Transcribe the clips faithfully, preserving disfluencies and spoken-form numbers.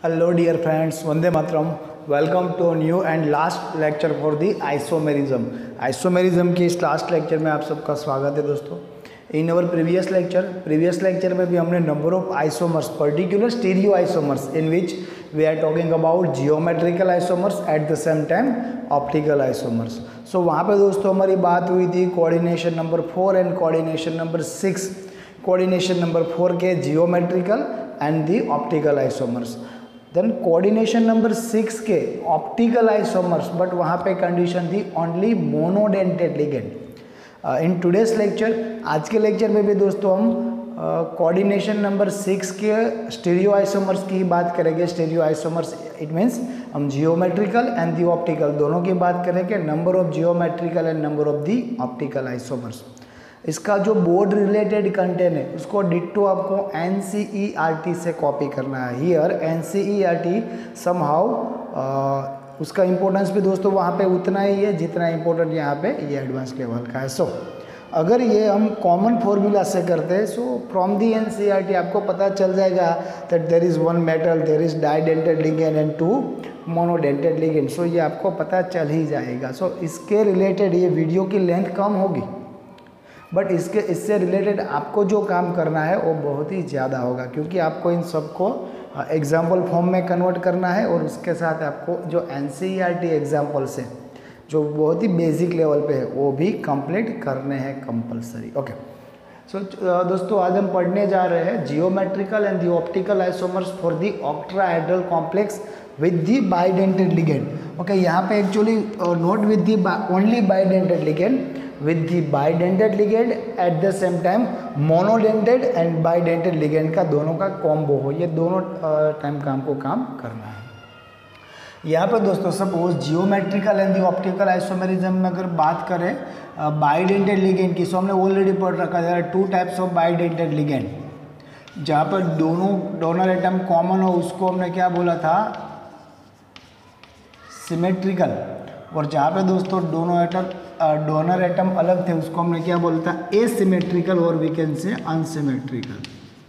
Hello dear friends, Vande Mataram. Welcome to a new and last lecture for the isomerism. Isomerism के इस last lecture में आप सबका स्वागत है दोस्तों. In our previous lecture previous lecture में भी हमने number of isomers, particular stereo isomers in which we are talking about geometrical isomers at the same time optical isomers. So वहाँ पे दोस्तों हमारी बात हुई थी coordination number four and coordination number six. Coordination number four के geometrical and the optical isomers. Then coordination number six के optical isomers, but वहाँ पे कंडीशन थी only monodentate ligand. In today's lecture, आज के लेक्चर में भी दोस्तों हम कोऑर्डिनेशन नंबर सिक्स के स्टीरियो आइसोमर्स की बात करेंगे. स्टीरियो आइसोमर्स इट मीन्स हम जियोमेट्रिकल एंड दी ऑप्टिकल दोनों की बात करेंगे. Number of geometrical and number of the optical isomers. इसका जो बोर्ड रिलेटेड कंटेंट है उसको डिट्टो आपको N C E R T से कॉपी करना है. Here N C E R T somehow उसका इम्पोर्टेंस भी दोस्तों वहाँ पे उतना ही है जितना इम्पोर्टेंट यहाँ पे ये एडवांस लेवल का है. सो so, अगर ये हम कॉमन फॉर्मूला से करते हैं so from the N C E R T आपको पता चल जाएगा that there is one metal, there is bidentate ligand and two monodentate ligand. So ये आपको पता चल ही जाएगा. सो so, इसके रिलेटेड ये वीडियो की लेंथ कम होगी, बट इसके इससे रिलेटेड आपको जो काम करना है वो बहुत ही ज़्यादा होगा, क्योंकि आपको इन सबको एग्जाम्पल फॉर्म में कन्वर्ट करना है और उसके साथ आपको जो N C E R T examples हैं जो बहुत ही बेसिक लेवल पे है वो भी कंप्लीट करने हैं कंपलसरी. ओके सो दोस्तों आज हम पढ़ने जा रहे हैं geometrical and the optical isomers for the octahedral complex with the bidentate ligand. Okay यहाँ पे actually not with the only bidentate ligand, with the bidentate ligand at the same time monodentate and bidentate ligand का दोनों का combo हो. ये दोनों time का हमको काम करना है. यहाँ पर दोस्तों suppose geometrical and the optical isomerism में अगर बात करें बाइडेंटेड लिगेंड की, सो हमने ऑलरेडी पढ़ रखा है two types of bidentate ligand. जहाँ पर दोनों डोनर एटम कॉमन हो उसको हमने क्या बोला था, सिमेट्रिकल. और जहाँ पे दोस्तों दोनों एटम डोनर एटम अलग थे उसको हमने क्या बोला था, एसिमेट्रिकल और we can say unsymmetrical.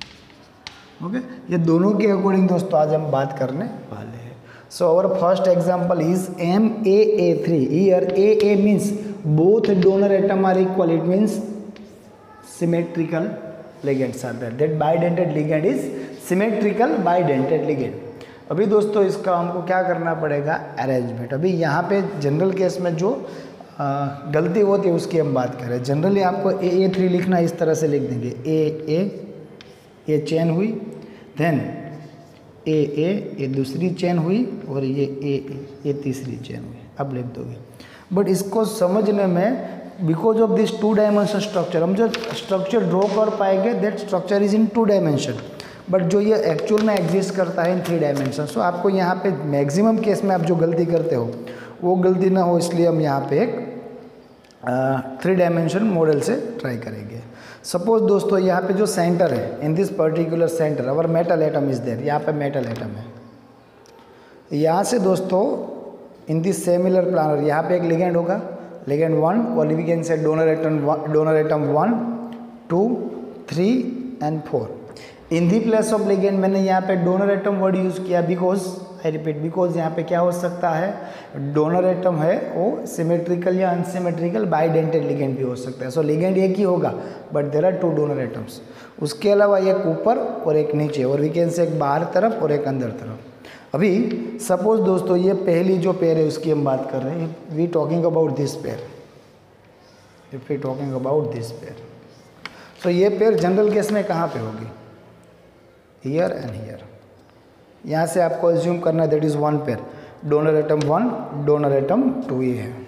Okay ये दोनों के अकॉर्डिंग दोस्तों आज हम बात करने वाले हैं. So our first example is M A A three. Here A A means both donor atom are equal, it means symmetrical ligands are there. That bidentate ligand is symmetrical bidentate ligand. अभी दोस्तों इसका हमको क्या करना पड़ेगा, arrangement. अभी यहाँ पे जनरल केस में जो आ, गलती होती है उसकी हम बात करें. जनरली आपको ए ए थ्री लिखना इस तरह से लिख देंगे, ए ए ये चेन हुई, देन ए ए ये दूसरी चेन हुई और ये ए ए ये तीसरी चेन हुई. अब लिख दोगे. बट इसको समझने में because of this two dimension structure हम जो स्ट्रक्चर ड्रॉ कर पाएंगे that structure is in two dimension, but जो ये एक्चुअल में एग्जिस्ट करता है इन थ्री डायमेंशन. सो आपको यहाँ पे मैक्सिमम केस में आप जो गलती करते हो वो गलती ना हो, इसलिए हम यहाँ पे एक थ्री डायमेंशन मॉडल से ट्राई करेंगे. सपोज दोस्तों यहाँ पे जो सेंटर है, in this particular centre our metal atom is there. यहाँ पे मेटल एटम है. यहाँ से दोस्तों इन दिस सेमिलर प्लानर यहाँ पे एक लिगेंड होगा, लिगेंड वन, और we can say donor atom donor atom one two three and four. In the place of ligand मैंने यहाँ पे डोनर एटम वर्ड यूज़ किया बिकॉज आई रिपीट बिकॉज यहाँ पे क्या हो सकता है, डोनर एटम है वो सिमेट्रिकल या अनसिमेट्रिकल बाइडेंटेड लिगेंड भी हो सकता है. सो लिगेंड एक ही होगा but there are two donor atoms. उसके अलावा एक ऊपर और एक नीचे, और वी कैन से एक बाहर तरफ और एक अंदर तरफ. अभी सपोज दोस्तों ये पहली जो पेयर है उसकी हम बात कर रहे हैं. We talking about this pair, if we talking about this pair, so ये पेयर जनरल केस में कहाँ पे होगी, हियर एंड हियर. यहाँ से आपको एज्यूम करना है that is one pair, donor atom one donor atom two ये है.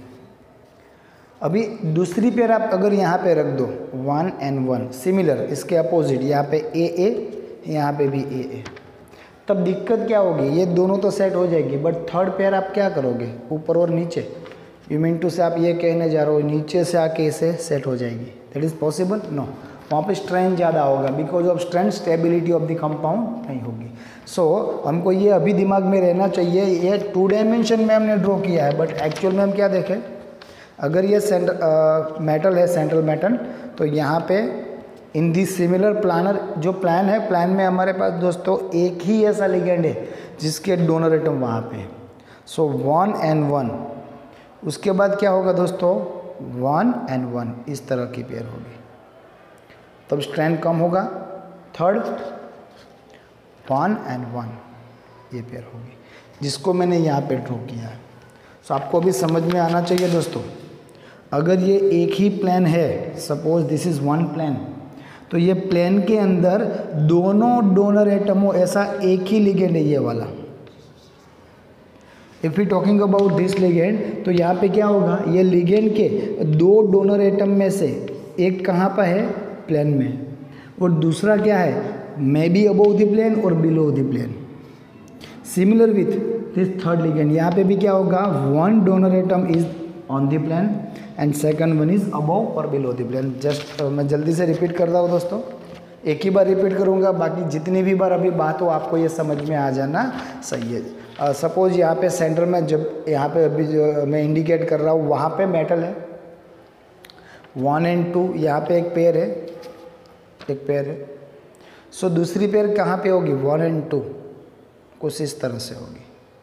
अभी दूसरी पेयर आप अगर यहाँ पे रख दो वन एंड वन, सिमिलर इसके अपोजिट यहाँ पे ए ए यहाँ पे भी ए ए, तब दिक्कत क्या होगी, ये दोनों तो सेट हो जाएगी बट थर्ड पेयर आप क्या करोगे, ऊपर और नीचे. यू मीन टू से आप ये कहने जा रहे हो नीचे से आके इसे सेट हो जाएगी. That is possible, no. वहाँ पे स्ट्रेंथ ज़्यादा होगा, because of strength stability of the compound नहीं होगी. सो so, हमको ये अभी दिमाग में रहना चाहिए. ये टू डायमेंशन में हमने ड्रॉ किया है बट एक्चुअल में हम क्या देखें, अगर ये सेंटर मेटल है, सेंट्रल मेटल, तो यहाँ पे इन दी सिमिलर प्लानर, जो प्लान है, प्लान में हमारे पास दोस्तों एक ही ऐसा लिगेंड है जिसके डोनर एटम वहाँ पे है। सो वन एंड वन, उसके बाद क्या होगा दोस्तों, वन एंड वन, इस तरह की पेयर होगी, तब स्ट्रेंथ कम होगा। थर्ड वन एंड वन, ये पेयर होगी, जिसको मैंने यहाँ पे ड्रॉ किया है। सो आपको भी समझ में आना चाहिए दोस्तों, अगर ये एक ही प्लेन है, suppose this is one plane, तो ये प्लेन के अंदर दोनों डोनर एटमों ऐसा एक ही लिगेंड है ये वाला। If you talking about this ligand, तो यहाँ पे क्या होगा, ये लिगेंड के दो डोनर एटम में से एक कहाँ पर है, प्लेन में, और दूसरा क्या है, may be above the plane और below the plane. Similar with this third ligand, यहाँ पे भी क्या होगा, one donor atom is on the plane and second one is above और बिलो द प्लेन। जस्ट मैं जल्दी से रिपीट कर रहा हूँ दोस्तों, एक ही बार रिपीट करूँगा, बाकी जितनी भी बार अभी बात हो आपको ये समझ में आ जाना सही है। सपोज uh, यहाँ पे सेंटर में, जब यहाँ पे अभी जो मैं इंडिकेट कर रहा हूँ वहाँ पे मेटल है, वन एंड टू, यहाँ पे एक पेयर है, एक पेयर है। सो so, दूसरी पेयर कहाँ पे होगी, वन एंड टू, कुछ इस तरह से होगी,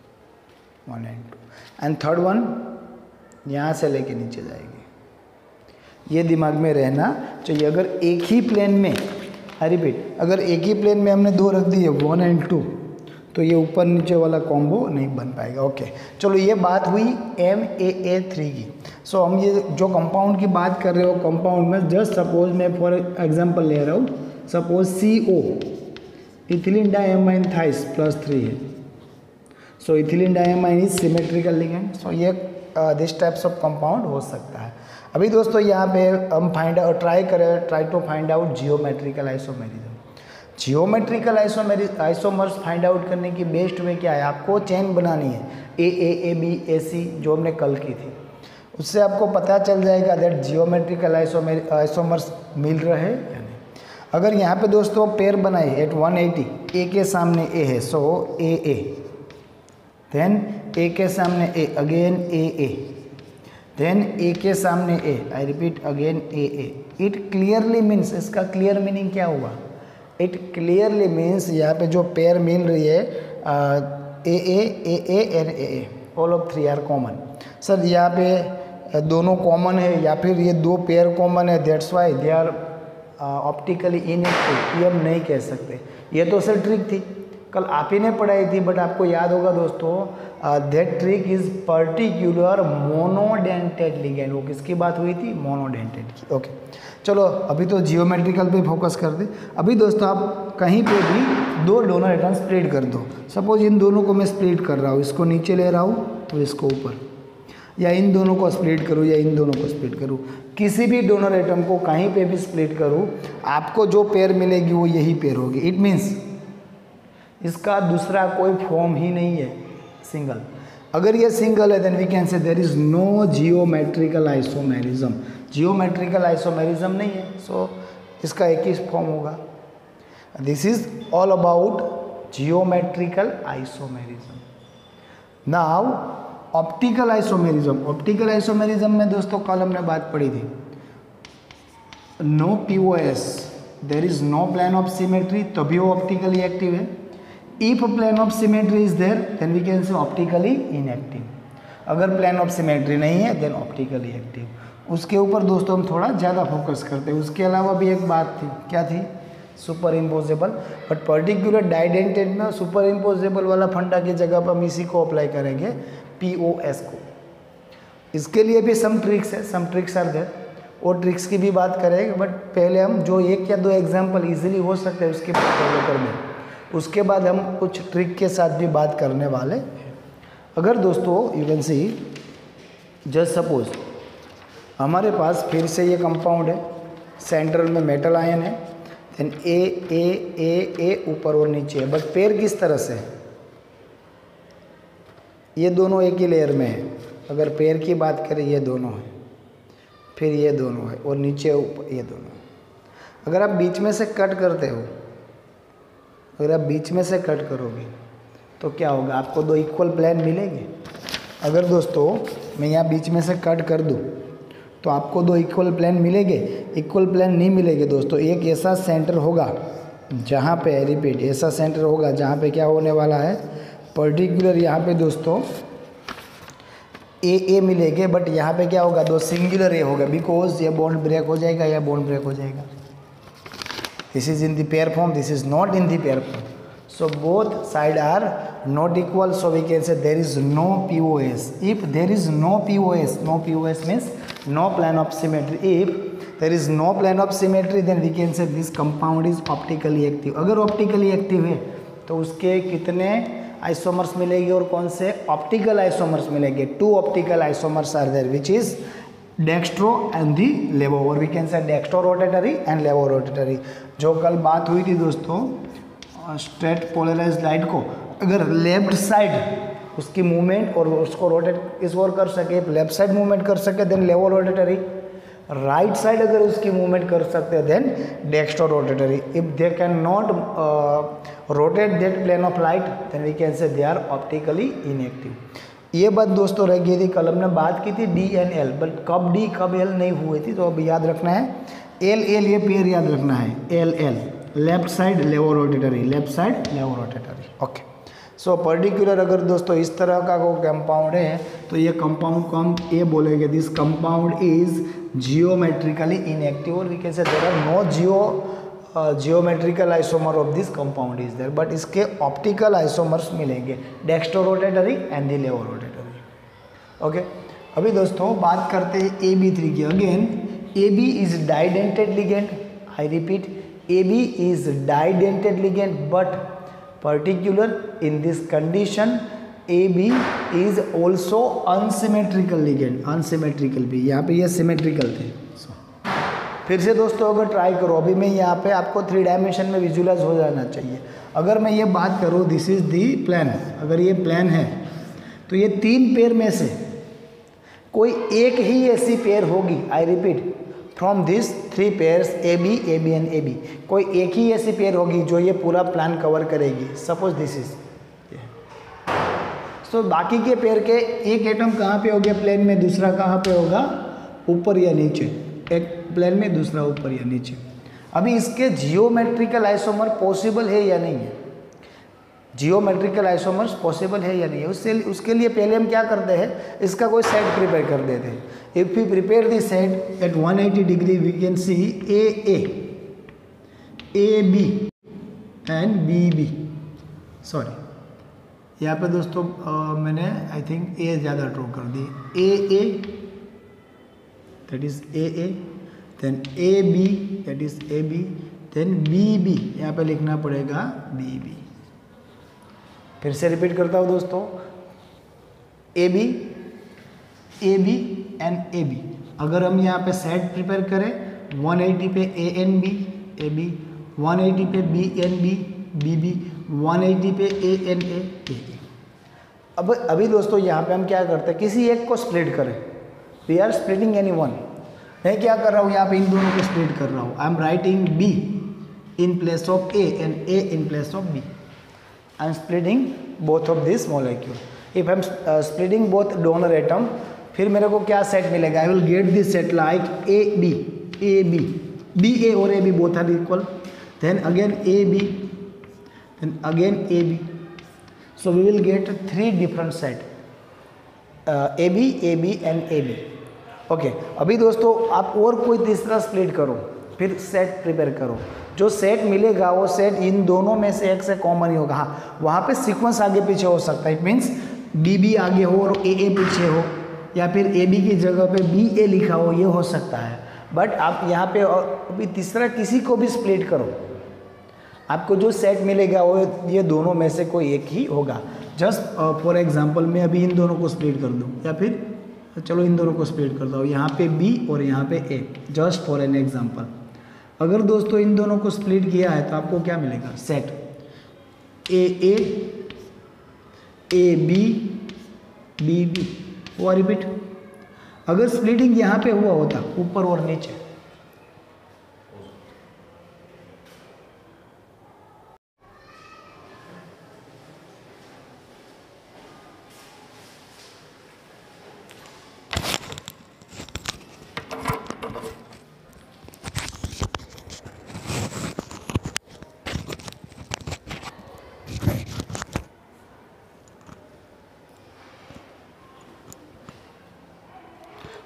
one and two, and third one यहाँ से लेके नीचे जाएगी। ये दिमाग में रहना चाहिए। अगर एक ही प्लेन में, आई रिपीट, अगर एक ही प्लेन में हमने दो रख दिए, वन एंड टू, तो ये ऊपर नीचे वाला कॉम्बो नहीं बन पाएगा। ओके, चलो ये बात हुई एम ए ए थ्री की। सो so, हम ये जो कंपाउंड की बात कर रहे हो, कंपाउंड में जस्ट सपोज मैं फॉर एग्जांपल ले रहा हूँ, suppose C O, ethylene diamine thrice plus three है। So ethylene diamine is symmetrical ligand. So ये दिस टाइप्स ऑफ कंपाउंड हो सकता है। अभी दोस्तों यहाँ पे हम फाइंड आउट ट्राई करें try to find out geometrical isomerism. Geometrical isomery isomers find out करने की बेस्ट वे क्या है, आपको चेन बनानी है, ए ए ए बी ए सी, जो हमने कल की थी, उससे आपको पता चल जाएगा दैट जियोमेट्रिकल आइसोमेरि आइसोमर्स मिल रहे हैं या नहीं। अगर यहाँ पे दोस्तों पेयर बनाए एट वन एटी, ए के सामने ए है, सो ए ए, देन ए के सामने ए, again A A, then A के सामने A, I repeat again A A. It clearly means, इसका क्लियर मीनिंग क्या हुआ, इट क्लियरली मीन्स यहाँ पे जो पेयर मिल रही है A A A A and A A, all of three are common. Sir यहाँ पे दोनों कॉमन है या फिर ये दो पेयर कॉमन है, that's why they are optically inactive, ये हम नहीं कह सकते। ये तो सर ट्रिक थी, कल आप ही ने पढ़ाई थी, बट आपको याद होगा दोस्तों, that trick is particular monodentate ligand. वो किसकी बात हुई थी, मोनोडेंटेड की। ओके चलो अभी तो जियोमेट्रिकल पे फोकस कर दे। अभी दोस्तों आप कहीं पे भी दो डोनर एटम स्प्लिट कर दो, सपोज इन दोनों को मैं स्प्लिट कर रहा हूँ, इसको नीचे ले रहा हूँ तो इसको ऊपर, या इन दोनों को स्प्लिट करूँ या इन दोनों को स्प्लिट करूँ, किसी भी डोनर एटम को कहीं पे भी स्प्लिट करूँ, आपको जो पेयर मिलेगी वो यही पेयर होगी। इट मीन्स इसका दूसरा कोई फॉर्म ही नहीं है, सिंगल। अगर ये सिंगल है then we can say there is no geometrical isomerism. Geometrical isomerism नहीं है, सो so, इसका एक ही फॉर्म होगा। This is all about geometrical isomerism. Now optical isomerism. Optical isomerism में दोस्तों कल हमने बात पढ़ी थी, no P O S, there is no plane of symmetry, तभी वो ऑप्टिकली एक्टिव है। If plane of symmetry is there then we can say optically inactive. अगर प्लेन ऑफ सिमेट्री नहीं है देन ऑप्टिकली एक्टिव। उसके ऊपर दोस्तों हम थोड़ा ज़्यादा फोकस करते हैं। उसके अलावा भी एक बात थी, क्या थी, superimposable. But particular didentate में सुपर इम्पोजेबल वाला फंडा की जगह पर हम इसी को अप्लाई करेंगे, पी ओ एस को। इसके लिए भी सम ट्रिक्स है, सम ट्रिक्स आर देयर, और ट्रिक्स की भी बात करेंगे। बट पहले हम जो एक या दो एग्जाम्पल इजीली हो सकते हैं उसके ऊपर में, उसके बाद हम कुछ ट्रिक के साथ भी बात करने वाले हैं। अगर दोस्तों you can see, just suppose हमारे पास फिर से ये कंपाउंड है, सेंट्रल में मेटल आयन है, then A A A A ऊपर और नीचे है, बट पेयर किस तरह से है, ये दोनों एक ही लेयर में है। अगर पेयर की बात करें, ये दोनों है, फिर ये दोनों है, और नीचे ऊपर ये दोनों। अगर आप बीच में से कट करते हो, अगर आप बीच में से कट करोगे तो क्या होगा, आपको दो इक्वल प्लेन मिलेंगे। अगर दोस्तों मैं यहाँ बीच में से कट कर दूँ तो आपको दो इक्वल प्लेन मिलेंगे? इक्वल प्लेन नहीं मिलेंगे दोस्तों। एक ऐसा सेंटर होगा जहाँ पे, रिपीट, ऐसा सेंटर होगा जहाँ पे क्या होने वाला है, पर्टिकुलर यहाँ पे दोस्तों ए ए मिलेंगे, बट यहाँ पे क्या होगा, दो सिंगुलर ए होगा, बिकॉज ये बॉन्ड ब्रेक हो जाएगा, या बॉन्ड ब्रेक हो जाएगा। This is in the pair form, this is not in the pair form, so both side are not equal, so we can say there is no P O S. If there is no P O S, no P O S means no plane of symmetry. If there is no plane of symmetry, then we can say this compound is optically active. अगर optically active है तो उसके कितने isomers मिलेंगे और कौन से optical isomers मिलेंगे? Two optical isomers are there which is dextro and the levo, और we can say dextro rotatory and levo rotatory. जो कल बात हुई थी दोस्तों स्ट्रेट पोलराइज लाइट को, अगर लेफ्ट साइड उसकी मूवमेंट और उसको रोटेट इस ओर कर सके, लेफ्ट साइड मूवमेंट कर सके देन लेवो रोटेटरी, राइट साइड अगर उसकी मूवमेंट कर सकते हैं then dextro rotatory. If they can not rotate that plane of light then we can say they are optically inactive. ये बात दोस्तों रह गई थी, कल हमने बात की थी डी एंड एल, बट कब डी कब एल नहीं हुई थी, तो अब याद रखना है एल एल, ये पेयर याद रखना है, L L left side levo rotatory, left side levo rotatory. Okay, so particular अगर दोस्तों इस तरह का कोई कंपाउंड है तो ये कंपाउंड को हम ये बोलेंगे, this compound is geometrically inactive, और we can say there are no geo geometrical isomer of this compound is there, but इसके ऑप्टिकल आइसोमर्स मिलेंगे, dextro rotatory and the levo rotatory. Okay, अभी दोस्तों बात करते हैं ए बी थ्री की। Again A B is didentate ligand, I repeat A B is didentate ligand, but particular in this condition A B is also unsymmetrical ligand, unsymmetrical भी, यहाँ पे ये symmetrical थे। so, फिर से दोस्तों अगर ट्राई करो, अभी मैं यहाँ पे आपको थ्री डायमेंशन में विजुअलाइज हो जाना चाहिए। अगर मैं ये बात करूँ दिस इज दी प्लान, अगर ये प्लान है तो ये तीन पेयर में से कोई एक ही ऐसी पेयर होगी, I repeat from this three pairs A B A B and A B, कोई एक ही ऐसी पेयर होगी जो ये पूरा प्लान कवर करेगी। सपोज दिस इज, सो बाकी के पेयर के एक एटम कहाँ पे हो गया प्लेन में, दूसरा कहाँ पे होगा, ऊपर या नीचे, एक प्लेन में दूसरा ऊपर या नीचे। अभी इसके जियोमेट्रिकल आइसोमर पॉसिबल है या नहीं है, जियोमेट्रिकल आइसोमर्स पॉसिबल है या नहीं है, उससे उसके लिए पहले हम क्या करते हैं, इसका कोई सेट प्रिपेयर कर देते हैं। If we prepare the set at one eighty degree we can see A A A B and B B, sorry यहाँ पे दोस्तों uh, मैंने आई थिंक ए ज़्यादा ड्रॉ कर दी, A A that is A A, then A B that is A B, then B B, यहाँ पे लिखना पड़ेगा बी बी। फिर से रिपीट करता हूँ दोस्तों, A B A B and A B, अगर हम यहाँ पे सेट प्रिपेयर करें वन एटी पे A and B A B, one eighty पे B and B B B, one eighty पे ए एन ए ए ए। अब अभी दोस्तों यहाँ पे हम क्या करते हैं, किसी एक को स्प्लिट करें, we are splitting any one. मैं क्या कर रहा हूँ यहाँ पे, इन दोनों को स्प्लिट कर रहा हूँ, I am writing B in place of A and A in place of B. I am splitting both of this molecule. If I am uh, splitting both donor atom, फिर मेरे को क्या सेट मिलेगा, I will get this set like A B A B B A और A B both are equal, then again A B, then again A B, so we will get three different set, uh, A B A B and A B. Okay okay. अभी दोस्तों आप और कोई तीसरा split करो, फिर set prepare करो, जो सेट मिलेगा वो सेट इन दोनों में से एक से कॉमन ही होगा। हाँ, वहाँ पे सीक्वेंस आगे पीछे हो सकता है, इट मीन्स बी बी आगे हो और ए ए पीछे हो, या फिर ए बी की जगह पे बी ए लिखा हो, ये हो सकता है। बट आप यहाँ पे अभी तीसरा किसी को भी स्प्लिट करो, आपको जो सेट मिलेगा वो ये दोनों में से कोई एक ही होगा। जस्ट फॉर एग्जाम्पल मैं अभी इन दोनों को स्प्लिट कर दूँ, या फिर चलो इन दोनों को स्प्लिट करता हूँ, यहाँ पे बी और यहाँ पे A, just for an example. अगर दोस्तों इन दोनों को स्प्लिट किया है तो आपको क्या मिलेगा, set A A A B B B. हुआ रिपीट, अगर स्प्लिटिंग यहाँ पे हुआ होता ऊपर और नीचे,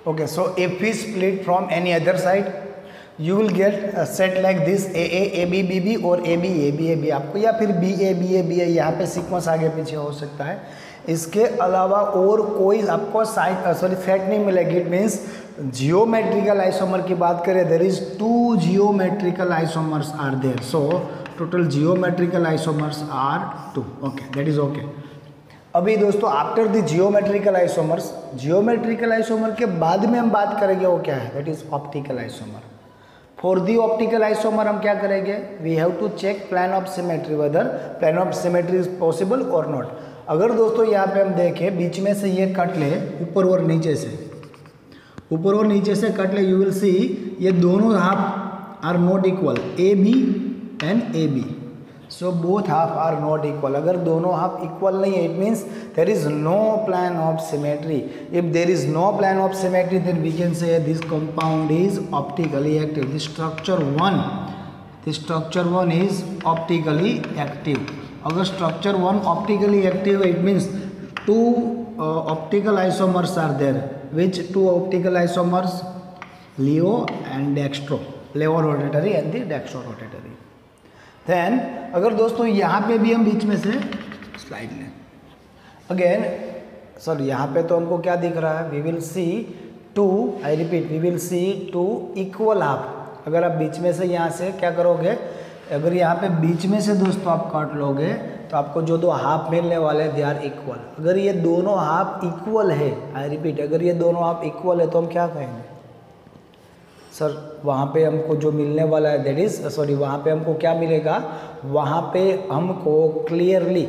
Okay, so if we split from any other side, you will get a set like this A A A B B B और A B A B A B आपको, या फिर B A B A B A, यहाँ पे sequence आगे पीछे हो सकता है। इसके अलावा और कोई आपको साइड सॉरी सेट नहीं मिलेगी। इट मीन्स जियोमेट्रिकल आइसोमर की बात करें, there is two geometrical isomers are there, so total geometrical isomers are two. Okay, that is okay. अभी दोस्तों after the geometrical isomers, geometrical isomer के बाद में हम बात करेंगे वो क्या है, that is optical isomer. For the optical isomer हम क्या करेंगे, we have to check plane of symmetry, whether plane of symmetry is possible और नॉट। अगर दोस्तों यहाँ पे हम देखें बीच में से ये कट ले, ऊपर और नीचे से, ऊपर और नीचे से कट ले, यू विल सी ये दोनों half are not equal, A B and A B, so both half are not equal. अगर दोनों हाफ इक्वल नहीं है, it means there is no plane of symmetry. If there is no plane of symmetry, then we can say this compound is optically active. This structure one, this structure one is optically active. अगर structure one optically active है, it means two optical isomers are there, which two optical isomers, leo and dextro, levo rotatory and the dextro rotatory. Then अगर दोस्तों यहाँ पे भी हम बीच में से स्लाइड लें, अगेन सर यहाँ पे तो हमको क्या दिख रहा है, we will see two, I repeat, we will see two equal half. अगर आप बीच में से यहाँ से क्या करोगे, अगर यहाँ पे बीच में से दोस्तों आप काट लोगे तो आपको जो दो हाफ मिलने वाले दे आर इक्वल। अगर ये दोनों हाफ इक्वल है, आई रिपीट, अगर ये दोनों हाफ इक्वल है तो हम क्या कहेंगे, सर वहाँ पे हमको जो मिलने वाला है दैट इज सॉरी वहाँ पे हमको क्या मिलेगा, वहाँ पे हमको क्लियरली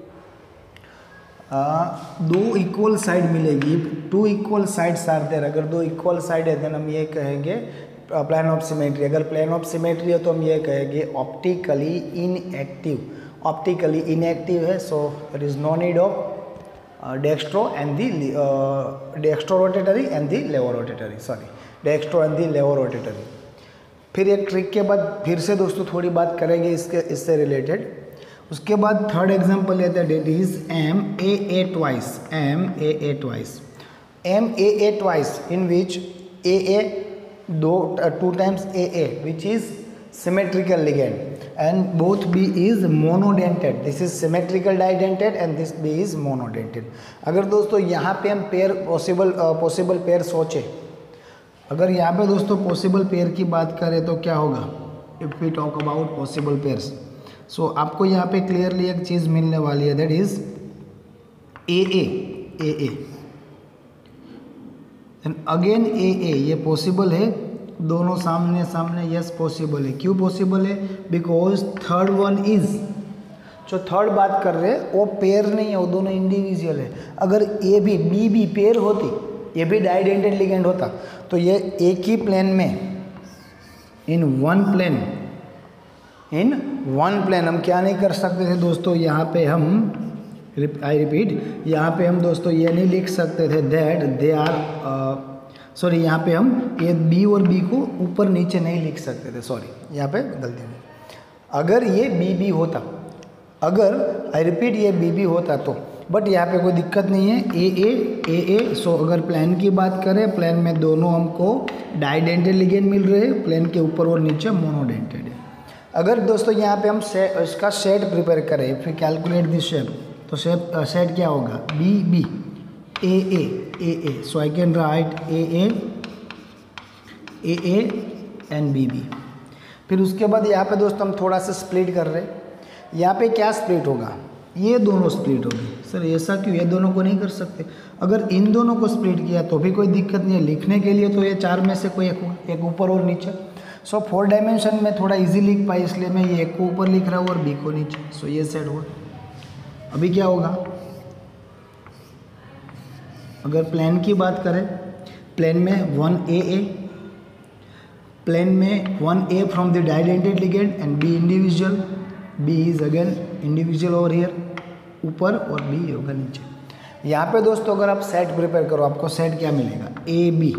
दो इक्वल साइड मिलेगी, two equal sides are there. अगर दो इक्वल साइड है देन हम ये कहेंगे प्लान ऑफ सिमेट्री। अगर प्लान ऑफ सिमेट्री है तो हम ये कहेंगे ऑप्टिकली इनएक्टिव। ऑप्टिकली इनएक्टिव है, so there is no need of dextro and the dextro rotatory and the levo rotatory, sorry dextro and the levo rotatory. फिर एक trick के बाद फिर से दोस्तों थोड़ी बात करेंगे इसके इससे रिलेटेड। उसके बाद थर्ड एग्जांपल लेते हैं, that is M A A twice, M A A twice, M A A twice in which A A दो two times A A which is symmetrical ligand and both B is monodentate. This is symmetrical didentate and this B is monodentate. अगर दोस्तों यहाँ पे हम pair possible possible pair सोचे, अगर यहाँ पे दोस्तों पॉसिबल पेयर की बात करें तो क्या होगा, if we talk about possible pairs, so आपको यहाँ पे क्लियरली एक चीज़ मिलने वाली है, that is A A A A and again A A, ये पॉसिबल है, दोनों सामने सामने, यस पॉसिबल है। क्यों पॉसिबल है, बिकॉज थर्ड वन इज, जो थर्ड बात कर रहे हैं वो पेयर नहीं है, वो दोनों इंडिविजुअल है। अगर ए भी बी भी पेयर होती, ये भी डाइडेंटेड लिगेंड होता, तो ये एक ही प्लेन में, in one plane, in one plane हम क्या नहीं कर सकते थे दोस्तों, यहाँ पे हम, आई रिपीट, यहाँ पे हम दोस्तों ये नहीं लिख सकते थे दैट दे आर, सॉरी यहाँ पे हम ये बी और बी को ऊपर नीचे नहीं लिख सकते थे, सॉरी यहाँ पे गलती हुई। अगर ये बी बी होता, अगर आई रिपीट ये बी बी होता तो, बट यहाँ पे कोई दिक्कत नहीं है, ए ए ए ए। सो अगर प्लेन की बात करें, प्लेन में दोनों हमको डाइडेंटेड लिगेंड मिल रहे हैं, प्लेन के ऊपर और नीचे मोनोडेंटेड है। अगर दोस्तों यहाँ पे हम से, इसका शेड प्रिपेयर करें, फिर कैलकुलेट दिस शेप, तो शेप शेड क्या होगा, B B A A A A, so I can write A A A A and B B. फिर उसके बाद यहाँ पे दोस्तों हम थोड़ा सा स्प्लिट कर रहे हैं, यहाँ पे क्या स्प्लिट होगा, ये दोनों स्प्लिट होगी। सर ऐसा क्यों, ये दोनों को नहीं कर सकते, अगर इन दोनों को स्प्लिट किया तो भी कोई दिक्कत नहीं है, लिखने के लिए तो ये चार में से कोई एक, एक ऊपर और नीचे। सो फोर डायमेंशन में थोड़ा इजी लिख पाए, इसलिए मैं ये एक को ऊपर लिख रहा हूँ और बी को नीचे। सो ये सेट हुआ। अभी क्या होगा, अगर प्लेन की बात करें, प्लेन में वन ए ए, प्लेन में one A from the didentate ligand and B individual, B is again individual over here, ऊपर और बी होगा नीचे। यहाँ पे दोस्तों अगर आप सेट प्रिपेयर करो, आपको सेट क्या मिलेगा, A B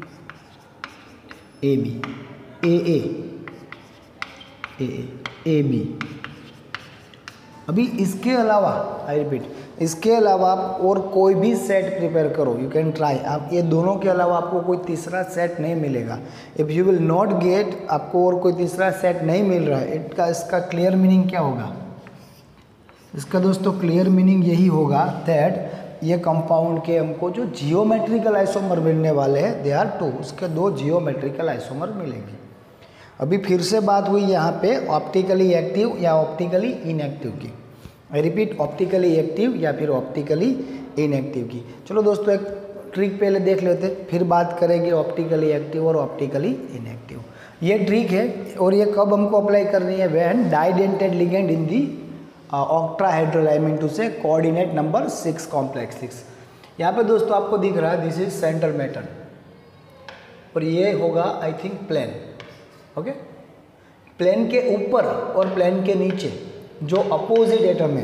A B A A A A B अभी इसके अलावा आई रिपीट, इसके अलावा आप और कोई भी सेट प्रिपेयर करो, यू कैन ट्राई, आप ये दोनों के अलावा आपको कोई तीसरा सेट नहीं मिलेगा। If you will not get, आपको और कोई तीसरा सेट नहीं मिल रहा है, इनका इसका क्लियर मीनिंग क्या होगा? इसका दोस्तों क्लियर मीनिंग यही होगा दैट ये कंपाउंड के हमको जो जियोमेट्रिकल आइसोमर मिलने वाले हैं दे आर टू, उसके दो जियोमेट्रिकल आइसोमर मिलेंगे। अभी फिर से बात हुई यहाँ पे ऑप्टिकली एक्टिव या ऑप्टिकली इनएक्टिव की। आई रिपीट, ऑप्टिकली एक्टिव या फिर ऑप्टिकली इनएक्टिव की। चलो दोस्तों एक ट्रिक पहले देख लेते, फिर बात करेंगे ऑप्टिकली एक्टिव और ऑप्टिकली इनएक्टिव। ये ट्रिक है और ये कब हमको अप्लाई करनी है? When didentate ligand in the octahedral, I mean to say coordinate number six complex six. यहाँ पे दोस्तों आपको दिख रहा है दिस इज सेंटर मैटर और ये होगा I think plane. Okay, plane के ऊपर और प्लेन के नीचे जो अपोजिट एटम है,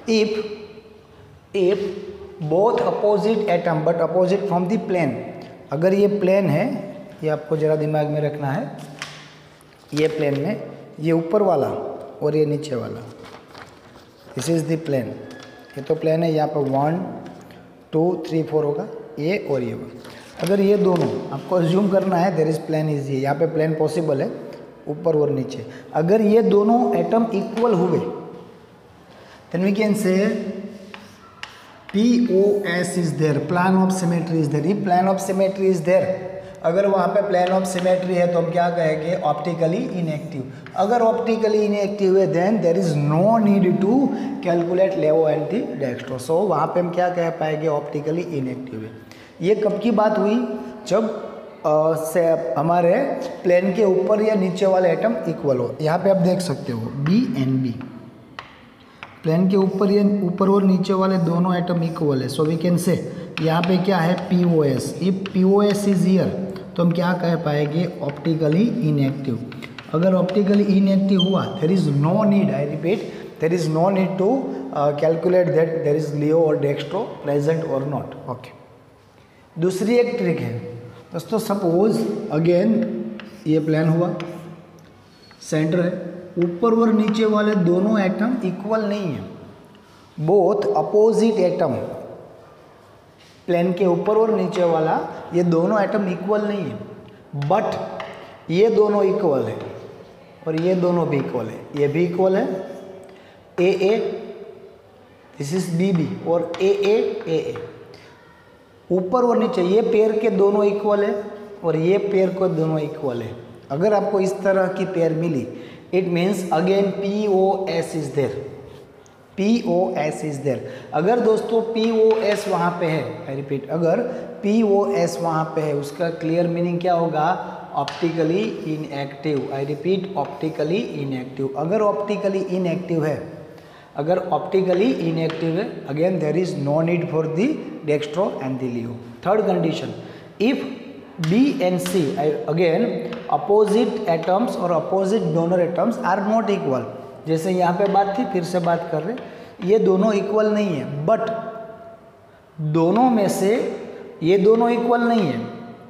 if if both opposite atom but opposite from the plane, अगर ये प्लेन है, ये आपको जरा दिमाग में रखना है, ये प्लेन में ये ऊपर वाला और ये नीचे वाला, दिस इज द प्लेन। ये तो प्लेन है, यहाँ पर वन टू थ्री फोर होगा, ये और ये वन। अगर ये दोनों आपको अज्यूम करना है देयर इज प्लेन इज ये, यहाँ पे प्लेन पॉसिबल है ऊपर और नीचे। अगर ये दोनों एटम इक्वल हुए then we can say P O S is there, plan of symmetry is there. ये plan of symmetry is there, अगर वहाँ पे प्लान ऑफ सिमेट्री है तो हम क्या कहेंगे? Optically inactive. अगर ऑप्टिकली इनएक्टिव है then there is no need to calculate laevo and the dextro, so वहाँ पे हम क्या कह पाएंगे? ऑप्टिकली इनएक्टिव है। ये कब की बात हुई? जब आ, से हमारे प्लेन के ऊपर या नीचे वाले एटम इक्वल हो। यहाँ पे आप देख सकते हो बी एंड बी, प्लेन के ऊपर या ऊपर और नीचे वाले दोनों एटम इक्वल है, सो वी कैन से यहाँ पे क्या है? P O S। If P O S is here तो हम क्या कह पाएंगे? Optically inactive. अगर ऑप्टिकली इनएक्टिव हुआ there is no need, I repeat, there is no need to calculate that there is laevo और डेक्स्ट्रो प्रेजेंट और not. Okay, दूसरी एक ट्रिक है दोस्तों, सपोज अगेन ये प्लेन हुआ, सेंटर है, ऊपर और नीचे वाले दोनों एटम इक्वल नहीं है, बोथ अपोजिट एटम, प्लेन के ऊपर और नीचे वाला ये दोनों एटम इक्वल नहीं है, बट ये दोनों इक्वल है और ये दोनों भी इक्वल है। ये भी इक्वल है, A A this is B B और ए ए ए ए, ऊपर और नीचे ये पेयर के दोनों इक्वल है और ये पेयर को दोनों इक्वल है। अगर आपको इस तरह की पेयर मिली it means again P O S is there, P O S is there. अगर दोस्तों P O S वहाँ पे है, आई रिपीट, अगर P O S वहाँ पे है उसका क्लियर मीनिंग क्या होगा? Optically inactive. I repeat, optically inactive. अगर ऑप्टिकली इनएक्टिव है, अगर ऑप्टिकली इनएक्टिव है, again there is no need for the dextro and the laevo. Third condition, if B and C again opposite atoms और opposite donor atoms are not equal, जैसे यहाँ पे बात थी, फिर से बात कर रहे, ये दोनों इक्वल नहीं है, बट दोनों में से ये दोनों इक्वल नहीं है,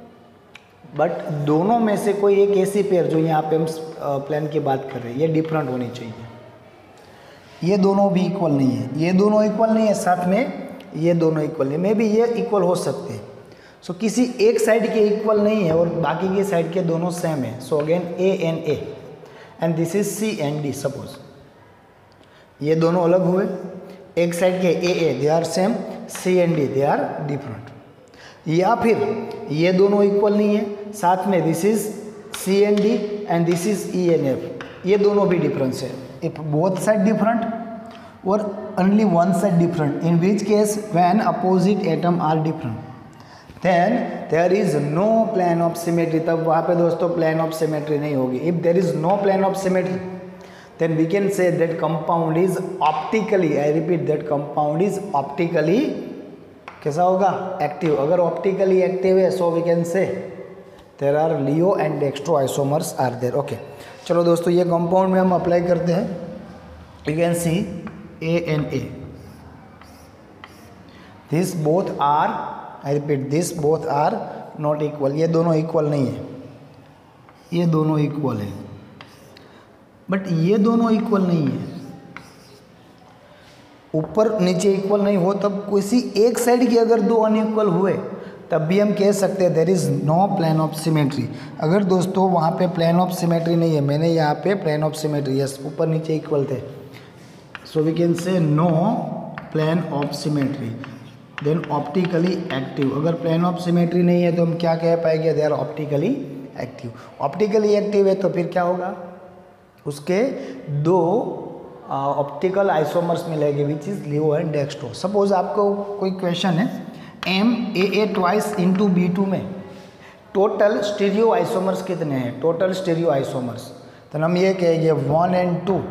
बट दोनों में से कोई एक ऐसी पेयर जो यहाँ पे हम प्लान की बात कर रहे हैं ये डिफरेंट होनी चाहिए। ये दोनों भी इक्वल नहीं है, ये दोनों इक्वल नहीं है, साथ में ये दोनों इक्वल नहीं, मे बी ये इक्वल हो सकते हैं। सो so, किसी एक साइड के इक्वल नहीं है और बाकी के साइड के दोनों सेम है, so again A and A and this is C and D. Suppose ये दोनों अलग हुए, एक साइड के A A they are same, C and D they are different, या फिर ये दोनों इक्वल नहीं है, साथ में this is C and D and this is E and F, ये दोनों भी डिफरेंस है। इफ बोथ साइड डिफरेंट और only one side different, in which case when opposite atom are different then there is no plane of symmetry, तब वहाँ पे दोस्तों plane of symmetry नहीं होगी। if there is no plane of symmetry then we can say that compound is optically, I repeat, that compound is optically कैसा होगा? active। अगर optically active है so we can say there are Leo and dextro isomers are there। okay, चलो दोस्तों ये compound में हम apply करते हैं। you can see A and A, this both are, I repeat, this both are not equal, ये दोनों equal नहीं है, ये दोनों इक्वल है, बट ये दोनों इक्वल नहीं है। ऊपर नीचे इक्वल नहीं हो तब किसी एक साइड की अगर दो अनइक्वल हुए तब भी हम कह सकते हैं there is no plane of symmetry. अगर दोस्तों वहाँ पे प्लेन ऑफ सिमेट्री नहीं है, मैंने यहाँ पे प्लेन ऑफ सिमेट्री, यस ऊपर नीचे इक्वल थे, so we can say no plane of symmetry, then optically active. अगर प्लेन ऑफ सिमेट्री नहीं है तो हम क्या कह पाएंगे, they are optically active. Optically active है तो फिर क्या होगा, उसके दो ऑप्टिकल आइसोमर्स मिलेंगे which is laevo and dextro. Suppose आपको कोई क्वेश्चन है M A A twice into B two में टोटल स्टीरियो आइसोमर्स कितने हैं, टोटल स्टीरियो आइसोमर्स, तो हम ये कहेंगे वन एंड टू,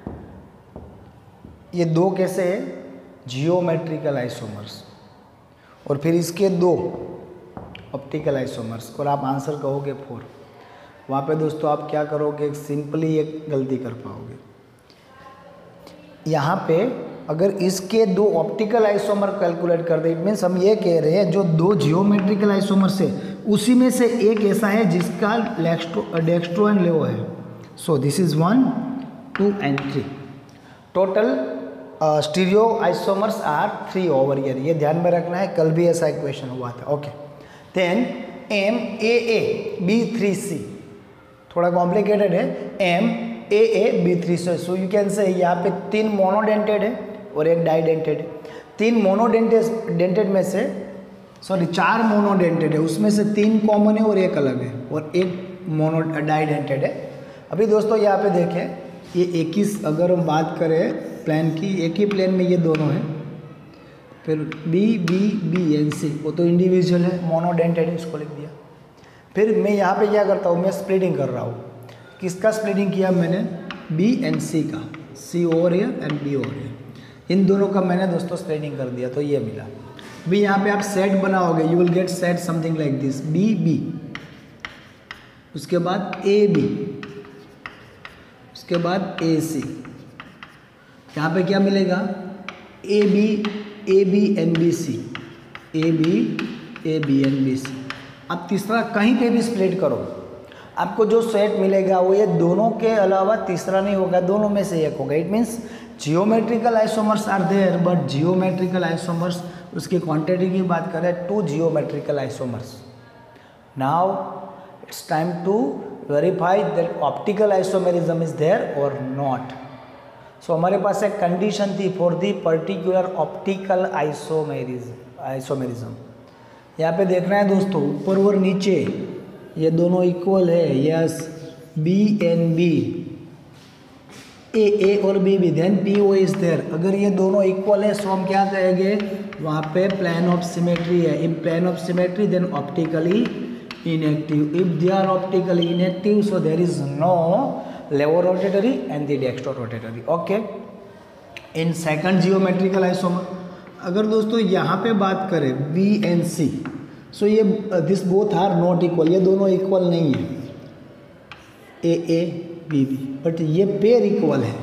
ये दो कैसे है, जियोमेट्रिकल आइसोमर्स, और फिर इसके दो ऑप्टिकल आइसोमर्स, और आप आंसर कहोगे फोर। वहाँ पे दोस्तों आप क्या करोगे, सिंपली एक गलती कर पाओगे। यहाँ पे अगर इसके दो ऑप्टिकल आइसोमर कैलकुलेट कर दे, इट मीन्स हम ये कह रहे हैं जो दो जियोमेट्रिकल आइसोमर्स है उसी में से एक ऐसा है जिसका डेक्स्ट्रो एंड लेओ है। So this is one two and three, total stereo isomers are three over here, ये ध्यान में रखना है, कल भी ऐसा इक्वेशन हुआ था। Okay, then M A A B three C, थोड़ा कॉम्प्लिकेटेड है, M A A B three C, so you can say यहाँ पे तीन मोनोडेंटेड है और एक डाइडेंटेड है। तीन मोनोडेंटेड डेंटेड में से सॉरी चार मोनोडेंटेड है, उसमें से तीन कॉमन है और एक अलग है, और एक मोनो डाइडेंटेड है। अभी दोस्तों यहाँ पे देखें, ये एक ही, अगर हम बात करें प्लेन की, एक ही प्लेन में ये दोनों हैं, फिर B B B N C, वो तो इंडिविजुअल है, मोनोडेंटेड है, इसको लिख दिया। फिर मैं यहाँ पे क्या करता हूँ, मैं स्प्लिटिंग कर रहा हूँ, किसका स्प्लिटिंग किया मैंने, बी एंड सी का, C over here and B over here, इन दोनों का मैंने दोस्तों स्प्लिटिंग कर दिया, तो ये मिला। अभी यहाँ पे आप सेट बनाओगे, you will get set something like this, B B, उसके बाद ए बी, उसके बाद ए सी, यहाँ पे क्या मिलेगा, A B A B and B C, A B A B and B C. अब तीसरा कहीं पे भी स्प्लिट करो, आपको जो सेट मिलेगा वो ये दोनों के अलावा तीसरा नहीं होगा, दोनों में से एक होगा। It means geometrical isomers are there, but geometrical isomers, उसकी क्वांटिटी की बात करें, two geometrical isomers. Now it's time to verify that optical isomerism is there और नॉट। सो हमारे पास एक कंडीशन थी for the particular optical isomerism isomerism यहाँ पे देखना है दोस्तों, ऊपर और नीचे ये दोनों इक्वल है, yes, B and B, A A और B B, then P O is there. अगर ये दोनों इक्वल है सो हम क्या कहेंगे, वहाँ पे प्लेन ऑफ सिमेट्री है। In plane of symmetry then optically inactive, if they are optically inactive so there is no laevo rotatory and the dextro rotatory. Okay, in second geometrical isomer अगर दोस्तों यहाँ पे बात करें बी एंड सी, सो ये this both are not equal, ये दोनों equal नहीं है, A A B B, but ये पेयर इक्वल है,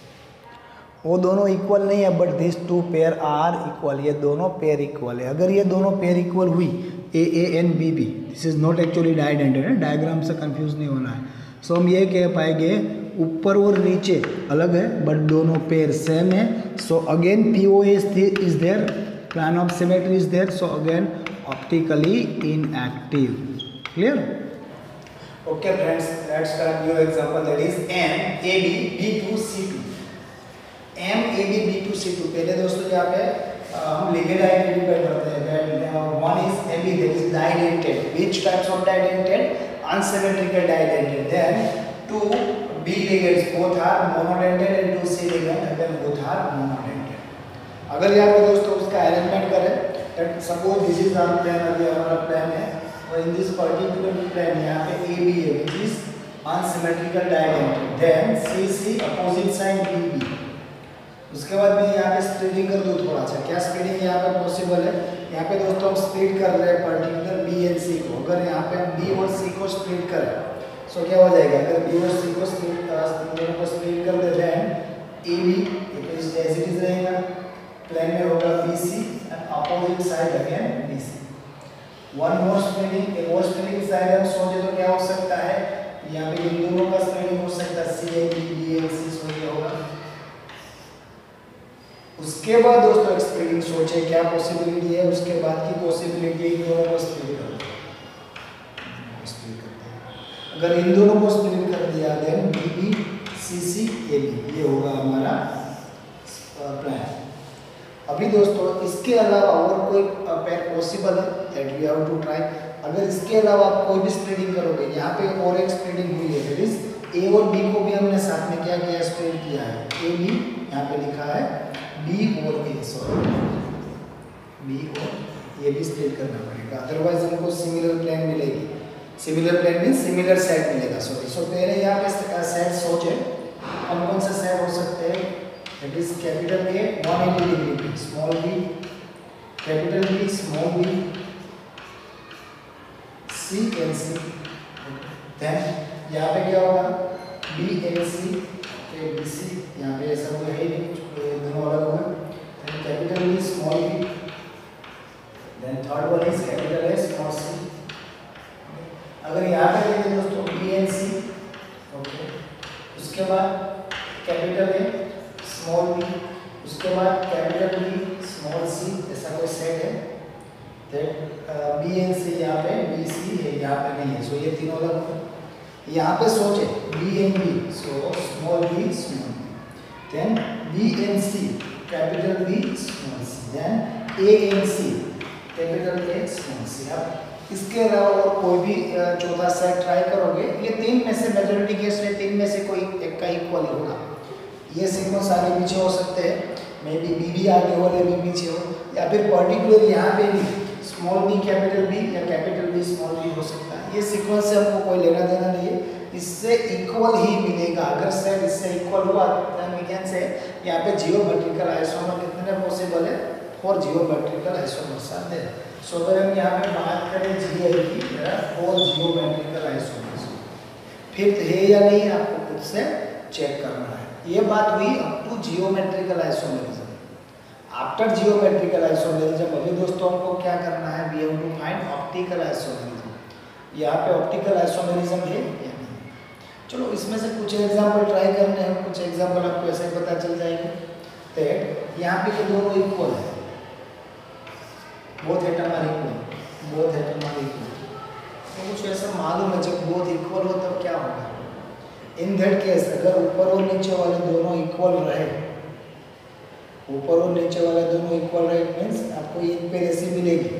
वो दोनों इक्वल नहीं है, but this two pair are equal, ये दोनों पेयर इक्वल है। अगर ये दोनों पेयर इक्वल हुई, A A and B B, this is not actually didentate है, डायग्राम से कंफ्यूज नहीं होना है। सो so, हम ये कह पाएंगे ऊपर और नीचे अलग है बट दोनों पेयर सेम है। So again P O is there, plane of symmetry is there, so again optically inactive. Clear? Okay friends, let's start new example, that is M A B B two C two. M A B B two C two, पहले दोस्तों यहाँ पे हम ligand identify करते हैं that one is A B, that is didentate. Which types of didentate? Unsymmetrical didentate. Then two B ligands both are monodentate and two C ligands again both are monodentate. अगर यहाँ पे दोस्तों उसका arrangement करें, that suppose this is our plane, अभी हमारा plane है और in this particular plane यहाँ पे A B है which is unsymmetrical didentate. Then C C opposite side B B. उसके बाद मैं यहाँ पे स्प्लिटिंग कर दूँ थोड़ा सा, क्या स्प्लिटिंग यहाँ पे पॉसिबल है? यहाँ पे दोस्तों हम स्प्लिट कर रहे हैं पर्टिकुलर बी एंड सी को। अगर यहाँ पे हम बी और सी को स्प्लिट करें सो क्या हो जाएगा, अगर बी और सी को स्प्लिट दोनों को स्प्लिट कर देते हैं, A B as it is रहेगा, प्लेन में होगा B C and opposite side again B C. One more splitting, एक और स्प्लिटिंग साइड हम सोचे तो क्या हो सकता है, यहाँ पे इन दोनों का स्प्लिटिंग हो सकता है, C A B B and C, so ये होगा। उसके इसके बाद दोस्तों एक स्प्लिटिंग सोचे क्या पॉसिबिलिटी है, उसके बाद की पॉसिबिलिटी है दोनों को स्प्लिट कर अगर इन दोनों को स्प्लिट कर दिया then B B C C A B, ये होगा हमारा प्लान। अभी दोस्तों इसके अलावा और कोई पेयर पॉसिबल है that we have to try. अगर इसके अलावा आप कोई भी स्प्लिटिंग करोगे, यहाँ पे और एक स्प्लिटिंग हुई है, दैट इज ए और बी को भी हमने साथ में क्या किया, स्प्लिट किया है। ए बी यहाँ पे लिखा है, बी और ए, सॉरी बी और ए भी स्प्लिट करना पड़ेगा, अदरवाइज हमको सिमिलर प्लान मिलेगी। Similar plane mean similar set मिलेगा, सॉरी। सो पहले यहाँ पे सेट सोचे कौन कौन से सेट हो सकते हैं, that is capital A one eighty degree पे, small B, capital B, small B, C and C, then यहाँ पे क्या होगा, B N C, A B C, यहाँ पे ऐसा कोई है नहीं, दोनों अलग होगा। Then capital B, small B, then third one is capital A, small C. अगर यहाँ पे देखें दोस्तों बी एन सी, ओके, उसके बाद कैपिटल ए, स्मॉल बी, उसके बाद कैपिटल बी, स्मॉल सी, ऐसा कोई सेट है, दैट बी एन सी यहाँ पे बी सी है, यहाँ पे नहीं है, सो ये तीनों अलग होंगे। यहाँ पे सोचे B and B, so small B, small B, then B N C, capital B, small C, then A and C, capital A, small C. अब इसके अलावा और कोई भी चौथा सेट ट्राई करोगे, ये तीन में से मेजॉरिटी केस में तीन में से कोई एक का इक्वल होगा। ये सीक्वेंस आगे पीछे हो सकते हैं, मे बी बी भी आगे हो या बी पीछे हो, या फिर पर्टिकुलर यहाँ पे भी स्मॉल बी कैपिटल बी या कैपिटल बी स्मॉल बी हो सकता है। ये सीक्वेंस से हमको कोई लेना देना नहीं है, इससे इक्वल ही मिलेगा। अगर सेट इससे इक्वल हुआ तो वी कैन से यहाँ पे जियोमेट्रिकल आइसोमर कितने पॉसिबल है, four geometrical isomers are there. So अगर हम यहाँ पे बात करें जी आई की, फोर जियोमेट्रिकल आइसोमर्स, फिफ्थ है या नहीं आपको खुद से चेक करना है। ये बात हुई up to geometrical isomerism. After geometrical isomerism अभी दोस्तों हमको क्या करना है, we have to find optical isomerism. यहाँ पे ऑप्टिकल आइसोमेरिज्म है या नहीं। चलो इसमें से कुछ एग्जाम्पल ट्राई करने हैं, कुछ एग्जाम्पल आपको ऐसे ही पता चल जाएगी। दैट यहाँ पे तो दोनों इक्वल है, both atom are equal, both atom are equal, तो कुछ ऐसा मालूम है जब बोथ इक्वल हो तब क्या होगा। इन दैट केस अगर ऊपर और नीचे वाले दोनों इक्वल रहे, ऊपर और नीचे वाले दोनों इक्वल रहे, मीन्स आपको एक पेयर ऐसी मिलेगी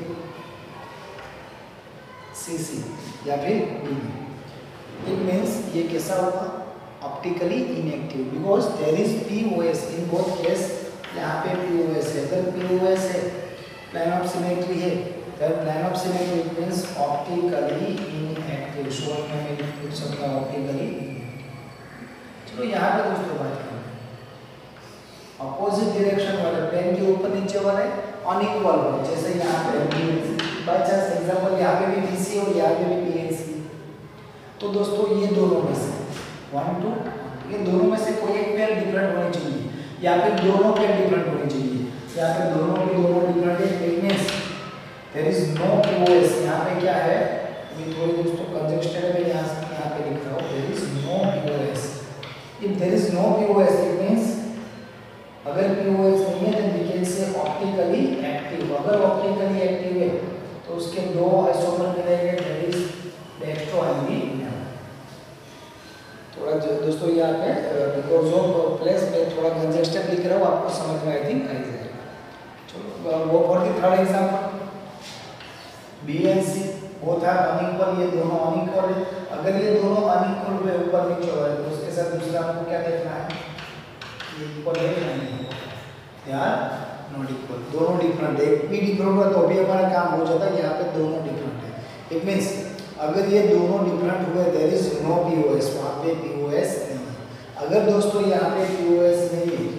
सी सी या फिर बी बी। इट मीन्स ये कैसा होगा, optically inactive, because there is P O S in both case. यहाँ पे पी ओ एस है, अगर पी ओ एस है, प्लेन ऑफ सिमेट्री है, then plane of symmetry means optically inactive, short में मैं लिख सकता हूँ optically inactive। चलो यहाँ पे दोस्तों बात करें, अपोजिट डायरेक्शन वाले प्लेन के ऊपर नीचे वाले अनइक्वल हो, जैसे यहाँ पे बाय चांस एग्जांपल यहाँ पे भी बी सी और यहाँ पे भी बी एन सी, तो दोस्तों ये दोनों में से वन टू, ये दोनों में से कोई एक पेयर डिफरेंट होनी चाहिए, या फिर दोनों पेयर डिफरेंट होनी चाहिए, या फिर दोनों के दोनों डिफरेंट है। It means there is no P O S. यहाँ पे क्या है, ये थोड़ी दोस्तों कंजस्टेड है, यहाँ यहाँ पे लिख रहा हूँ there is no P O S. If there is no P O S it means अगर पी ओ एस नहीं है तो we can say optically active. अगर ऑप्टिकली एक्टिव है तो उसके दो आइसोमर मिलेंगे, that is dextro and B. थोड़ा दोस्तों यहाँ पे बिकॉज ऑफ प्लेस में थोड़ा कंजस्टेड लिख रहा हूँ, आपको समझ में आई थिंक आ जाएगा। चलो वो for the third example, B N C both are unequal, ये दोनों अनइक्वल है। अगर ये दोनों अनइक्वल हुए ऊपर नीचे हो रहे तो उसके साथ दूसरा आपको क्या देखना है, ये इक्वल है या नहीं, यार नॉट इक्वल, दोनों डिफरेंट है। एक भी डिफरेंट हुआ तो भी हमारा काम हो जाता है, यहाँ पे दोनों डिफरेंट है। इट मींस अगर ये दोनों डिफरेंट हुए there is no P O S, वहाँ पे पी ओ एस नहीं है। अगर दोस्तों यहाँ पे पी ओ एस नहीं है,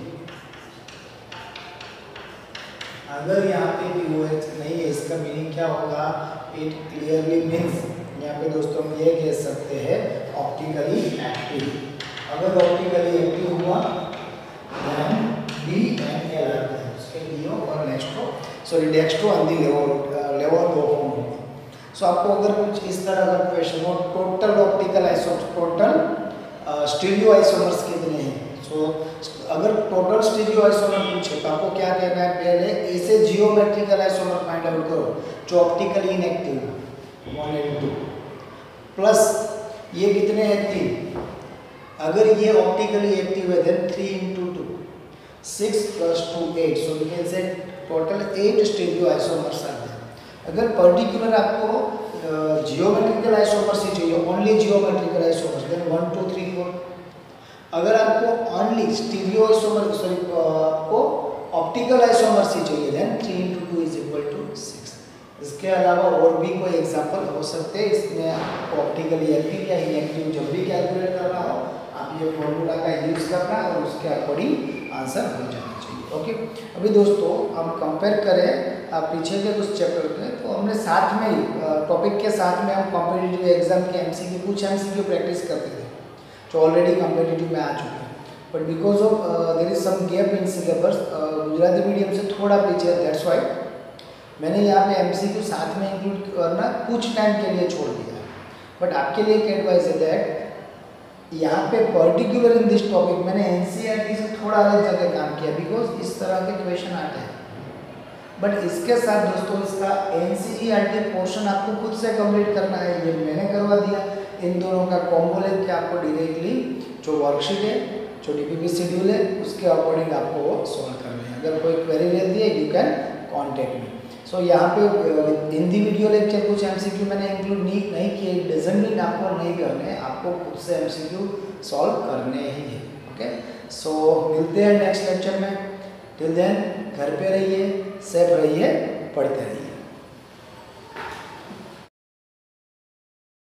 अगर यहाँ पे पी ओ एस नहीं है, इसका मीनिंग क्या होगा, इट क्लियरली मीन्स यहाँ पे दोस्तों हम ये कह सकते हैं ऑप्टिकली एक्टिव। अगर ऑप्टिकली एक्टिव हुआ देन डी एंड एल आते हैं, उसके लियो और नेक्स्ट्रो सॉरी डेक्स्ट्रो एंड दी लेवल लेवल दो फॉर्म होते हैं। सो आपको अगर कुछ इस तरह का क्वेश्चन हो, total optical isomers, total stereo isomers कितने हैं, सो अगर टोटल स्टीरियो आइसोमर पूछे तो आपको क्या कहना है, पहले ऐसे जियोमेट्रिकल आइसोमर फाइंड आउट करो जो optically inactive one and two, plus ये कितने हैं तीन, अगर ये ऑप्टिकली एक्टिव है then three into two six plus two eight, so we can say total eight stereo isomers आते हैं। अगर पर्टिकुलर आपको जियोमेट्रिकल आइसोमर्स ही चाहिए, only geometrical isomers, then one two three four. अगर आपको ओनली स्टीरियो आइसोमर सॉरी आपको optical isomers ही चाहिए then three into two is equal to six. इसके अलावा और भी कोई एग्जांपल हो सकते हैं, इसमें आपको ऑप्टिकली एक्टिव या इनएक्टिव जब भी कैलकुलेट करना हो आप ये फॉर्मूला का यूज करना और उसके अकॉर्डिंग आंसर हो जाना चाहिए। ओके, अभी दोस्तों हम कंपेयर करें आप पीछे के कुछ चैप्टर के, तो हमने साथ में ही टॉपिक के साथ में हम कॉम्पिटिटिव एग्जाम के एमसीक्यू कुछ एमसीक्यू प्रैक्टिस करते थे जो ऑलरेडी कॉम्पिटिटिव में आ चुके हैं, but because of there is some gap in syllabus, Gujarati medium से थोड़ा पीछे, दैट्स वाई मैंने यहाँ पे एमसीक्यू साथ में इंक्लूड करना कुछ टाइम के लिए छोड़ दिया है। बट आपके लिए एक एडवाइस है दैट यहाँ पे पर्टिकुलर इन दिस टॉपिक मैंने एनसीईआरटी से थोड़ा अलग जगह काम किया बिकॉज इस तरह के क्वेश्चन आते हैं। बट इसके साथ दोस्तों इसका एनसीईआरटी पोर्शन आपको खुद से कंप्लीट करना है, ये मैंने करवा दिया। इन दोनों का कॉम्बो लेके आपको डायरेक्टली जो वर्कशीट है जो डीपीपी शेड्यूल है उसके अकॉर्डिंग आपको वो सॉल्व करना है। अगर कोई क्वेरी रहती है you can contact me. So यहाँ पे हिंदी वीडियो लेक्चर कुछ एमसीक्यू मैंने इंक्लूड नहीं नहीं किए, डजंट मीन आपको नहीं करने, आपको खुद से एमसीक्यू सॉल्व करने ही है। ओके, सो मिलते हैं नेक्स्ट लेक्चर में। टिल देन घर पे रहिए, सेफ रहिए, पढ़ते रहिए।